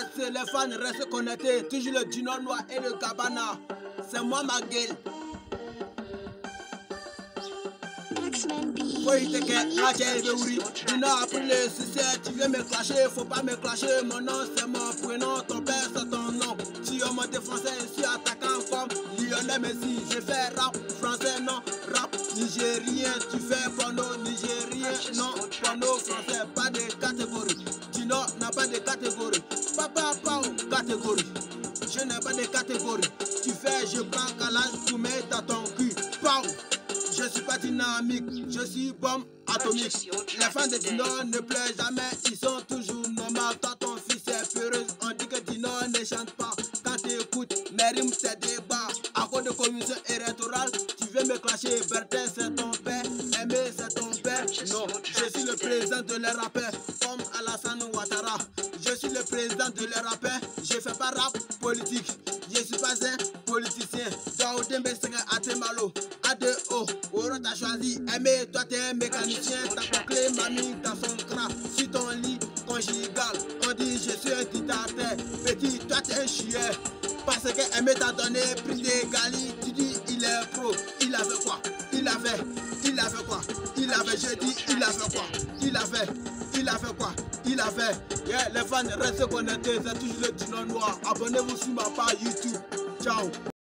c'est les fans restent connectés. Toujours le Dino Noir et le Cabana. C'est moi ma gueule. Faut y te que Dino a pris le succès. Tu viens me clasher, faut pas me clasher. Mon nom c'est mon prénom, ton père c'est ton nom. Si on m'a défoncé, je suis attaquant comme Lionel Messi. Je fais rap français, non rap nigérien. Tu fais porno nigérien, non porno français. Pas de catégorie. Dino n'a pas de catégorie. Papa, pas catégorie. Je n'ai pas de catégorie. Tu fais, je prends calage pour mettre dans ton cul. Pau. Je suis pas dynamique, je suis bombe atomique. Les fans de Dino ne pleurent jamais, ils sont toujours normaux. Quand ton fils est peureuse, on dit que Dino ne chante pas. Quand tu écoutes, mes rimes c'est des bas. À cause de commission électorale, tu veux me clasher. Bertin c'est ton père, Aimé c'est ton père. Non, je suis le président de les rappeurs, comme Alassane Ouattara. Je suis le président de les rappeurs, je fais pas rap politique. Je suis pas un politicien. Daoudé Mbesenge Atemalo, ADO, Oro t'as choisi. Aimé, toi t'es un mécanicien. T'as clé mamie dans son cran. Sur ton lit conjugal, on dit je suis un dictateur. Petit, toi t'es un chieur. Parce que Aimé t'a donné prix de Gali. Tu dis il est pro. Il a fait quoi? Il a fait quoi? Il avait, je dis, il a fait quoi? Il a fait quoi? Il a fait. Yeah, les fans restent connectés, c'est toujours le Dino Noir. Abonnez-vous sur ma page YouTube. Ciao.